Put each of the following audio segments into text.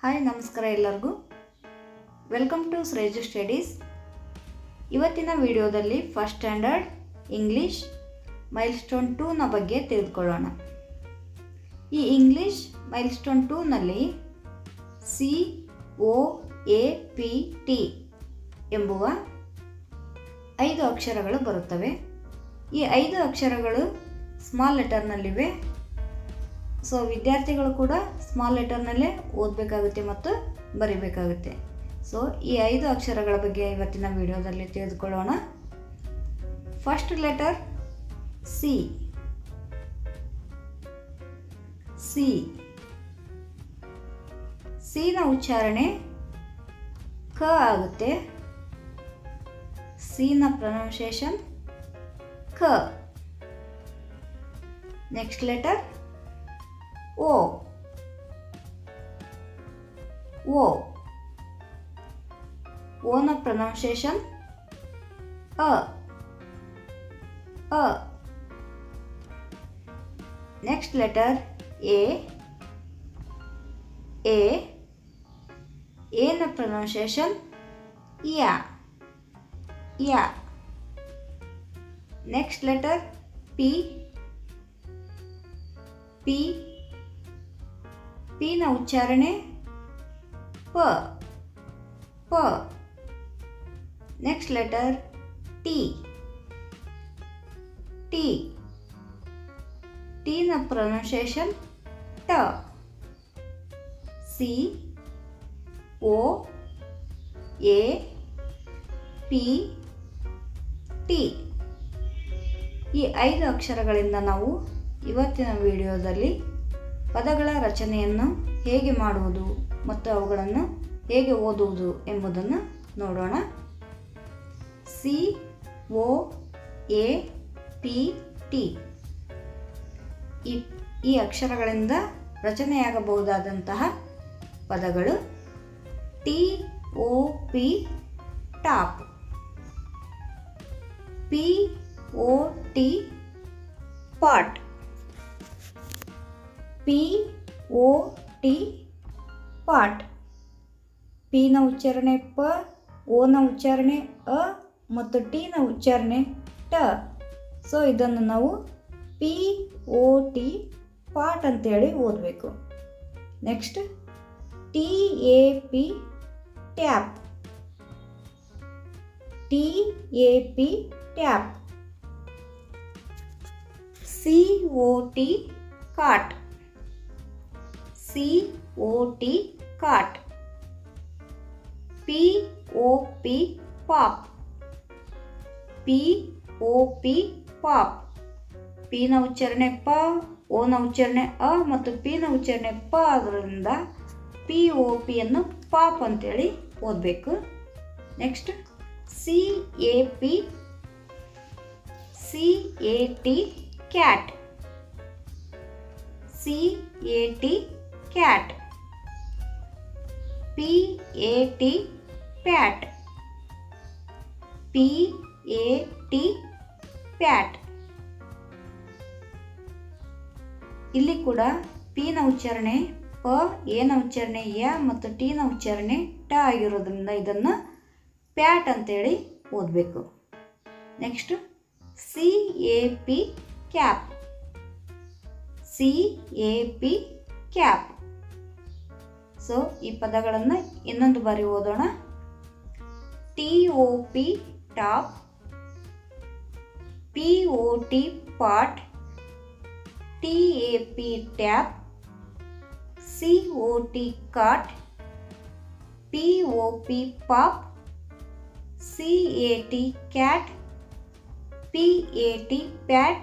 Hi ನಮಸ್ಕಾರ ಎಲ್ಲರಿಗೂ welcome to ಶ್ರೇಜು studies. ಇವತ್ತಿನ ವಿಡಿಯೋದಲ್ಲಿ ಫಸ್ಟ್ ಸ್ಟ್ಯಾಂಡರ್ಡ್ ಇಂಗ್ಲಿಷ್ ಮೈಲ್ಸ್ಟೋನ್ 2ನ ಬಗ್ಗೆ ತಿಳಿದುಕೊಳ್ಳೋಣ. ಈ ಇಂಗ್ಲಿಷ್ ಮೈಲ್ಸ್ಟೋನ್ 2ನಲ್ಲಿ COAPT ಎಂಬುವ 5 ಅಕ್ಷರಗಳು ಬರುತ್ತವೆ. ಈ 5 ಅಕ್ಷರಗಳು ಸ್ಮಾಲ್ ಲೆಟರ್ನಲ್ಲಿವೆ. ಸೊ ವಿದ್ಯಾರ್ಥಿಗಳು ಕೂಡ ಸ್ಮಾಲ್ ಲೆಟರ್ನಲ್ಲೇ ಓದಬೇಕಾಗುತ್ತೆ ಮತ್ತು ಬರೀಬೇಕಾಗುತ್ತೆ. ಸೊ ಈ 5 ಅಕ್ಷರಗಳ ಬಗ್ಗೆ ಇವತ್ತಿನ ವಿಡಿಯೋದಲ್ಲಿ ತಿಳಿದುಕೊಳ್ಳೋಣ. First letter C. ಸಿನ ಉಚ್ಚಾರಣೆ ಕ ಆಗುತ್ತೆ. ಸಿನ ಪ್ರೊನೌನ್ಸಿಯೇಷನ್ ಕ. ನೆಕ್ಸ್ಟ್ ಲೆಟರ್ ಓನ ಪ್ರೊನೌನ್ಸಿಯೇಷನ್ ಅ. ನೆಕ್ಸ್ಟ್ ಲೆಟರ್ ಎನ ಪ್ರೊನೌನ್ಸಿಯೇಷನ್ ಯಾ. ನೆಕ್ಸ್ಟ್ ಲೆಟರ್ ಪಿನ ಉಚ್ಚಾರಣೆ ಪ. ನೆಕ್ಸ್ಟ್ ಲೆಟರ್ ಟಿನ ಪ್ರೊನೌನ್ಸಿಯೇಷನ್ ಟ. COAPT. ಈ 5 ಅಕ್ಷರಗಳಿಂದ ನಾವು ಇವತ್ತಿನ ವಿಡಿಯೋದಲ್ಲಿ ಪದಗಳ ರಚನೆಯನ್ನು ಹೇಗೆ ಮಾಡುವುದು ಮತ್ತು ಅವುಗಳನ್ನು ಹೇಗೆ ಓದುವುದು ಎಂಬುದನ್ನು ನೋಡೋಣ. COAPT ಈ ಅಕ್ಷರಗಳಿಂದ ರಚನೆಯಾಗಬಹುದಾದಂತಹ ಪದಗಳು TOP top, POT pot, POT pot. ಪಿನ ಉಚ್ಚಾರಣೆ ಪ, ಓನ ಉಚ್ಚಾರಣೆ ಅ ಮತ್ತು ಟಿನ ಉಚ್ಚಾರಣೆ ಟ. ಸೊ ಇದನ್ನು ನಾವು POT ಪಾಟ್ ಅಂತೇಳಿ ಓದಬೇಕು. Next TAP tap, TAP tap. COT cot, COT cot. POP pop, POP pop. ಪಿನ ಉಚ್ಚಾರಣೆ ಪ, ಓನ ಉಚ್ಚಾರಣೆ ಅ ಮತ್ತು ಪಿನ ಉಚ್ಚಾರಣೆ ಪ ಅದರಿಂದ POP ಅನ್ನು ಪಾಪ್ ಅಂತೇಳಿ ಓದಬೇಕು. Next CAT cat, CAT cat. PAT pat, PAT pat. ಇಲ್ಲಿ ಕೂಡ ಪಿನ ಉಚ್ಚಾರಣೆ ಪ, ಎನ ಉಚ್ಚಾರಣೆ ಯ ಮತ್ತು ಟಿನ ಉಚ್ಚಾರಣೆ ಟ ಆಗಿರೋದ್ರಿಂದ ಇದನ್ನು ಪ್ಯಾಟ್ ಅಂತೇಳಿ ಓದಬೇಕು. Next CAP cap, CAP cap. So ಈ ಪದಗಳನ್ನು ಇನ್ನೊಂದು ಬಾರಿ ಓದೋಣ. TOP top, POT pot, TAP tap, COT cot, POP pop, CAT cat, PAT pat,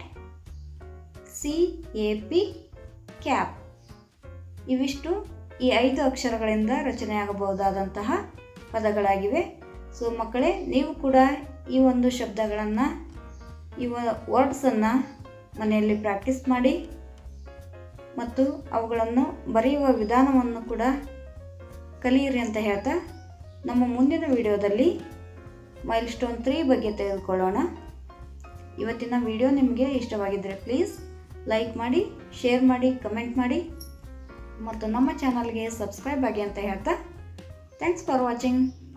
CAP cap. ಇವಿಷ್ಟು ಈ 5 ಅಕ್ಷರಗಳಿಂದ ರಚನೆಯಾಗಬಹುದಾದಂತಹ ಪದಗಳಾಗಿವೆ. ಸೊ ಮಕ್ಕಳೇ, ನೀವು ಕೂಡ ಈ ಒಂದು ಶಬ್ದಗಳನ್ನು, ಈ ವರ್ಡ್ಸನ್ನು ಮನೆಯಲ್ಲಿ ಪ್ರಾಕ್ಟೀಸ್ ಮಾಡಿ ಮತ್ತು ಅವುಗಳನ್ನು ಬರೆಯುವ ವಿಧಾನವನ್ನು ಕೂಡ ಕಲಿಯಿರಿ ಅಂತ ಹೇಳ್ತಾ, ನಮ್ಮ ಮುಂದಿನ ವಿಡಿಯೋದಲ್ಲಿ ಮೈಲ್ಸ್ಟೋನ್ 3 ಬಗ್ಗೆ ತೆಗೆದುಕೊಳ್ಳೋಣ. ಇವತ್ತಿನ ವಿಡಿಯೋ ನಿಮಗೆ ಇಷ್ಟವಾಗಿದ್ದರೆ ಪ್ಲೀಸ್ ಲೈಕ್ ಮಾಡಿ, ಶೇರ್ ಮಾಡಿ, ಕಮೆಂಟ್ ಮಾಡಿ. ಮತ್ತು ನಮ್ಮ ಚಾನಲ್ಗೆ ಸಬ್ಸ್ಕ್ರೈಬ್ ಆಗಿ ಅಂತ ಹೇಳ್ತಾ ಥ್ಯಾಂಕ್ಸ್ ಫಾರ್ ವಾಚಿಂಗ್.